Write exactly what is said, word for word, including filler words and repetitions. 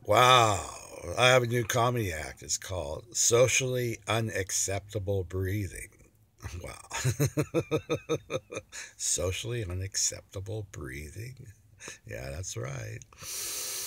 Wow. I have a new comedy act. It's called Socially Unacceptable Breathing. Wow. Socially unacceptable breathing. Yeah, that's right.